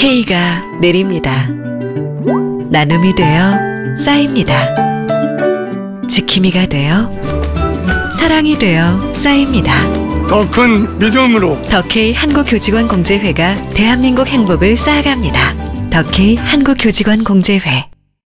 K가 내립니다. 나눔이 되어 쌓입니다. 지킴이가 되어 사랑이 되어 쌓입니다. 더 큰 믿음으로 더K 한국교직원공제회가 대한민국 행복을 쌓아갑니다. 더K 한국교직원공제회.